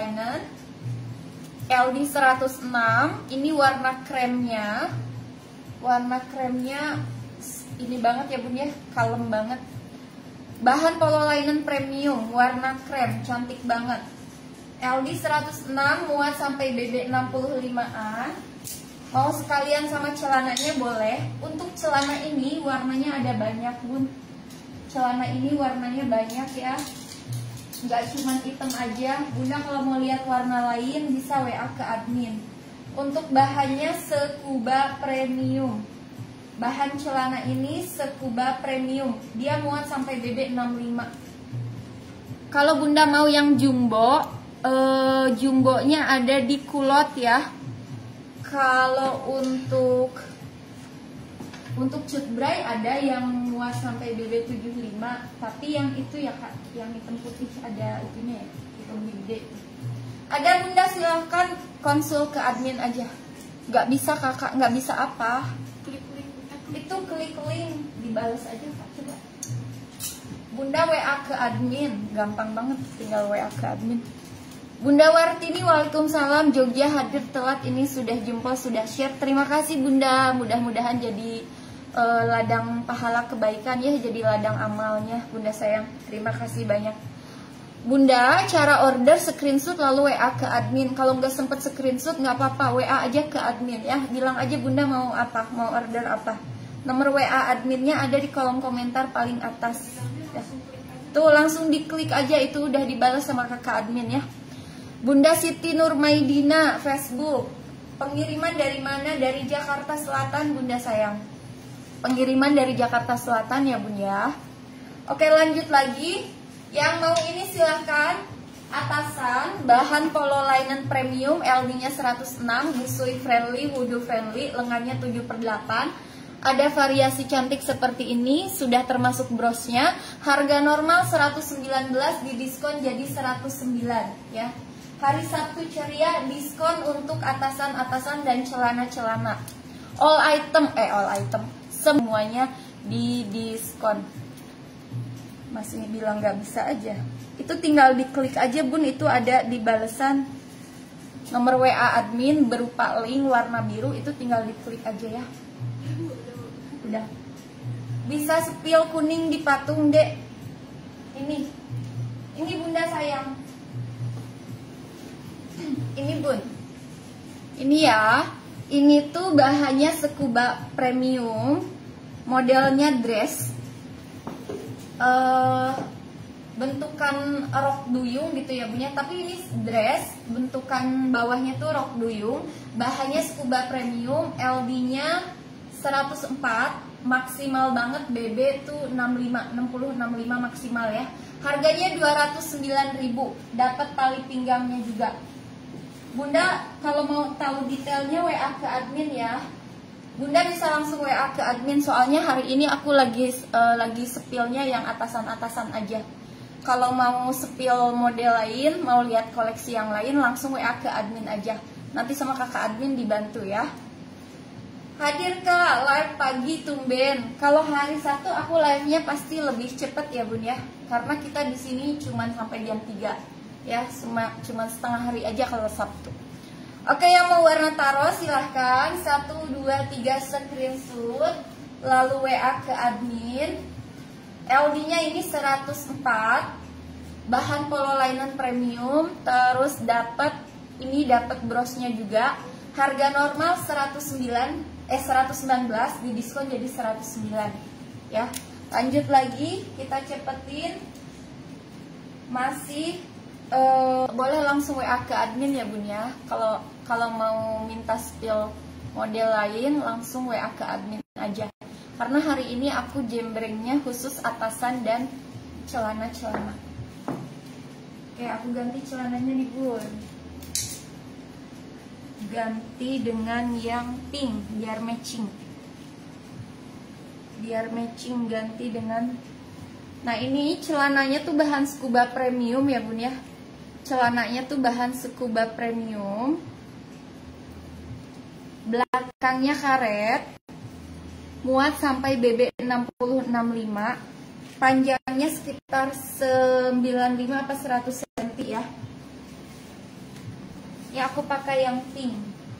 linen LD 106. Ini warna kremnya. Warna kremnya ini banget ya bun ya, kalem banget. Bahan polo linen premium, warna krem, cantik banget. LD 106, muat sampai BB 65an. Mau sekalian sama celananya boleh. Untuk celana ini warnanya ada banyak bun. Celana ini warnanya banyak ya, nggak cuma hitam aja. Bunda kalau mau lihat warna lain bisa WA ke admin. Untuk bahannya Scuba Premium. Bahan celana ini Scuba Premium. Dia muat sampai BB 65. Kalau bunda mau yang jumbo, jumbonya ada di kulot ya. Kalau untuk cutbray ada yang muat sampai BB 75, tapi yang itu ya kak, yang hitam putih ada itunya ya, hitam gede. Ada bunda silahkan konsul ke admin aja. Nggak bisa kakak, nggak bisa apa? Itu klik link, dibales aja kak, coba. Bunda WA ke admin, gampang banget, tinggal WA ke admin. Bunda Wartini, waalaikumsalam. Jogja hadir telat, ini sudah jempol, sudah share. Terima kasih bunda, mudah-mudahan jadi ladang pahala kebaikan ya, jadi ladang amalnya bunda sayang. Terima kasih banyak bunda. Cara order screenshot lalu WA ke admin. Kalau nggak sempet screenshot nggak apa-apa, WA aja ke admin ya. Bilang aja bunda mau apa, mau order apa. Nomor WA adminnya ada di kolom komentar paling atas ya. Tuh langsung diklik aja, itu udah dibalas sama kakak admin ya. Bunda Siti Nurmaidina Facebook. Pengiriman dari mana? Dari Jakarta Selatan bunda sayang. Pengiriman dari Jakarta Selatan ya bun ya. Oke lanjut lagi. Yang mau ini silahkan. Atasan bahan polo linen premium, LD-nya 106, busui friendly, wudhu friendly, lengannya 7/8. Ada variasi cantik seperti ini, sudah termasuk brosnya. Harga normal 119, didiskon jadi 109 ya. Hari Sabtu ceria diskon untuk atasan-atasan dan celana-celana. All item semuanya di diskon. Masih bilang nggak bisa aja. Itu tinggal diklik aja bun, itu ada di balesan. Nomor WA admin berupa link warna biru, itu tinggal diklik aja ya. Udah. Bisa sepil kuning di patung dek. Ini bunda sayang. Ini bun. Ini ya. Ini tuh bahannya Scuba Premium, modelnya dress, bentukan rok duyung gitu ya punya. Tapi ini dress, bentukan bawahnya tuh rok duyung. Bahannya Scuba Premium, LD-nya 104, maksimal banget BB tuh 65 maksimal ya. Harganya 209.000, dapat tali pinggangnya juga. Bunda kalau mau tahu detailnya WA ke admin ya. Bunda bisa langsung WA ke admin, soalnya hari ini aku lagi sepilnya yang atasan-atasan aja. Kalau mau sepil model lain, mau lihat koleksi yang lain, langsung WA ke admin aja. Nanti sama kakak admin dibantu ya. Hadir ke live pagi tumben. Kalau hari Sabtu aku live-nya pasti lebih cepet ya bun ya, karena kita di sini cuman sampai jam 3 ya, cuma setengah hari aja kalau Sabtu. Oke, yang mau warna taro silahkan 1, 2, 3 screenshot lalu WA ke admin. LD-nya ini 104, bahan polo linen premium, terus dapat brosnya juga. Harga normal 119, didiskon jadi 109 ya. Lanjut lagi, kita cepetin. Masih boleh langsung WA ke admin ya bun ya. Kalau mau minta spill model lain langsung WA ke admin aja. Karena hari ini aku jembrengnya khusus atasan dan celana-celana. Oke, aku ganti celananya nih bun. Ganti dengan yang pink biar matching. Ganti dengan. Nah ini celananya tuh bahan Scuba Premium ya bun ya. Celananya tuh bahan Scuba Premium. Belakangnya karet. Muat sampai BB 60-65. Panjangnya sekitar 95 apa 100 cm ya. Ya aku pakai yang pink.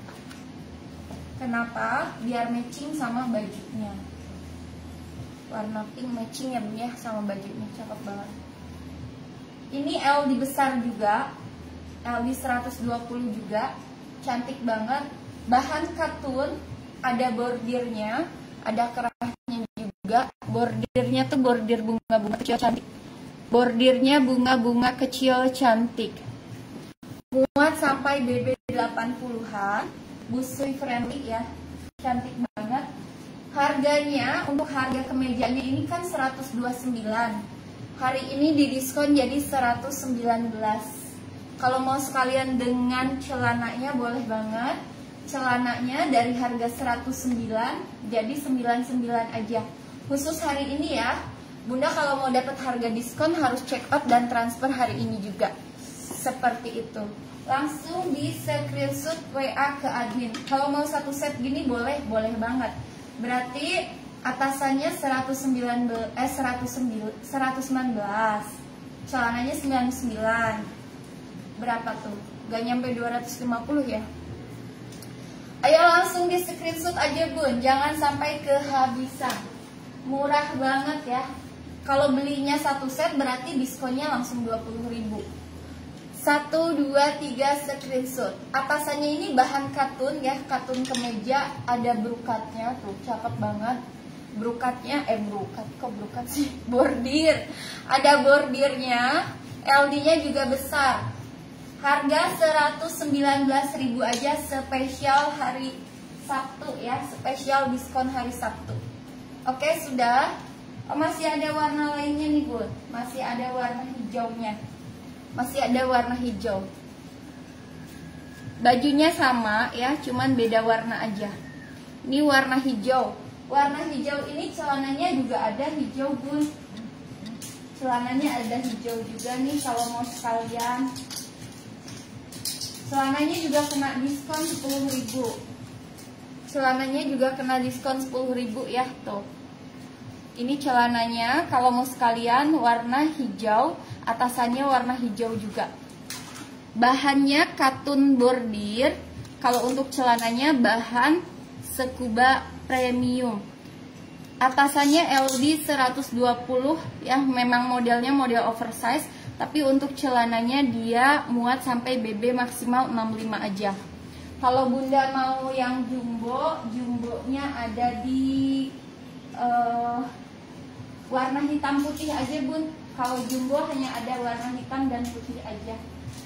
Kenapa? Biar matching sama bajunya. Warna pink matching ya bun ya sama bajunya, cakep banget. Ini LD besar juga, LD 120 juga, cantik banget. Bahan katun, ada bordirnya, ada kerahnya juga. Bordirnya tuh bordir bunga-bunga kecil cantik. Bordirnya bunga-bunga kecil cantik. Muat sampai BB 80-an. Busui friendly ya, cantik banget. Harganya untuk harga kemejanya ini kan 129. Hari ini didiskon jadi 119. Kalau mau sekalian dengan celananya boleh banget. Celananya dari harga 109 jadi 99 aja. Khusus hari ini ya. Bunda kalau mau dapat harga diskon harus check out dan transfer hari ini juga. Seperti itu. Langsung di screenshot WA ke admin. Kalau mau satu set gini boleh banget. Berarti atasannya 119, celananya 99. Berapa tuh? Gak nyampe 250 ya. Ayo langsung di screenshot aja bun, jangan sampai kehabisan. Murah banget ya. Kalau belinya satu set berarti diskonnya langsung 20.000. 1, 2, 3 screenshot. Atasannya ini bahan katun ya, katun kemeja, ada brokatnya tuh, cakep banget. Brokatnya, brokat sih, bordir. Ada bordirnya, LD-nya juga besar. Harga 119.000 aja, spesial hari Sabtu ya, spesial diskon hari Sabtu. Oke, sudah. Oh, masih ada warna lainnya nih bun, masih ada warna hijaunya. Masih ada warna hijau. Bajunya sama ya, cuman beda warna aja. Ini warna hijau. Warna hijau ini celananya juga ada hijau bun. Celananya ada hijau juga nih kalau mau sekalian. Celananya juga kena diskon 10.000. Celananya juga kena diskon 10.000 ya tuh. Ini celananya kalau mau sekalian warna hijau, atasannya warna hijau juga. Bahannya katun bordir. Kalau untuk celananya bahan scuba premium. Atasannya LD 120 ya, memang modelnya model oversize, tapi untuk celananya dia muat sampai BB maksimal 65 aja. Kalau bunda mau yang jumbo, jumbonya ada di warna hitam putih aja bun. Kalau jumbo hanya ada warna hitam dan putih aja.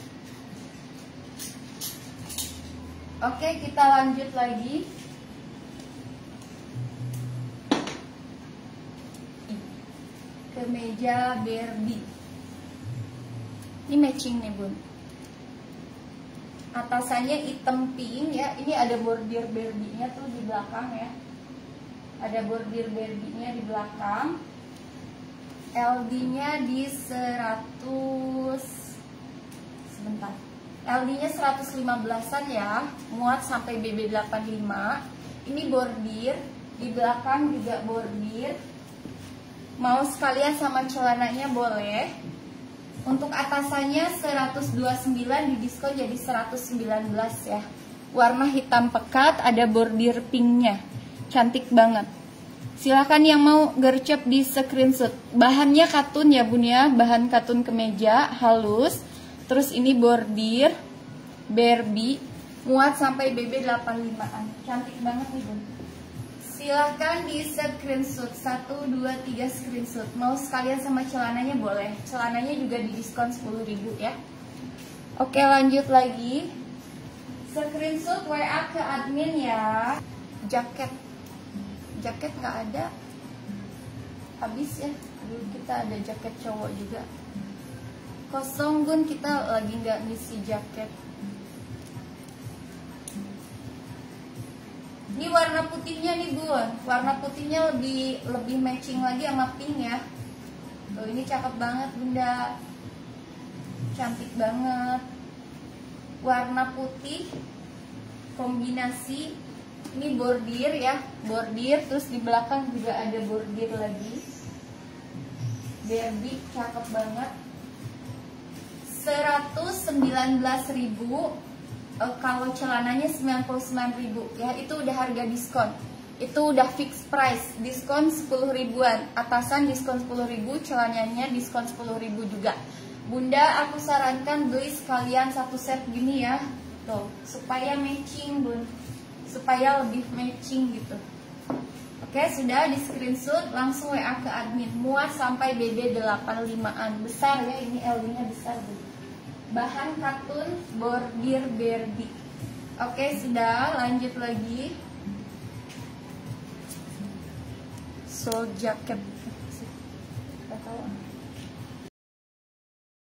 Oke, kita lanjut lagi. Kemeja Barbie. Ini matching nih bun. Atasannya hitam pink ya. Ini ada bordir Barbie-nya tuh di belakang ya. Ada bordir Barbie-nya di belakang. LD-nya di 100, sebentar, LD-nya 115-an ya, muat sampai BB 85. Ini bordir, di belakang juga bordir. Mau sekalian sama celananya boleh. Untuk atasannya 129 di diskon jadi 119 ya. Warna hitam pekat, ada bordir pinknya, cantik banget. Silakan yang mau gercep di screenshot. Bahannya katun ya bun ya, bahan katun kemeja halus. Terus ini bordir Barbie, muat sampai BB 85-an. Cantik banget nih bun. Silakan di screenshot 1, 2, 3 screenshot. Mau sekalian sama celananya boleh. Celananya juga di diskon 10.000 ya. Oke, lanjut lagi. Screenshot WA ke admin ya. Jaket nggak ada, habis ya. Dulu kita ada jaket cowok juga, kosong bun, kita lagi nggak ngisi jaket. Ini warna putihnya nih bun, warna putihnya lebih matching lagi sama pink ya. Tuh, ini cakep banget bunda, cantik banget. Warna putih kombinasi. Ini bordir ya, bordir, terus di belakang juga ada bordir lagi. Barbie, cakep banget. 119.000 kalau celananya 99.000 ya, itu udah harga diskon. Itu udah fixed price, diskon 10 ribuan. Atasan diskon 10 ribu, celananya diskon 10 ribu juga. Bunda, aku sarankan beli sekalian satu set gini ya, tuh, supaya matching bun, supaya lebih matching gitu. Oke, sudah di screenshot, langsung WA ke admin. Muat sampai BB 85an, besar ya, ini LD-nya besar bun. Bahan katun bordir berdi. Oke, sudah, lanjut lagi. Soul jacket. Gak tahu.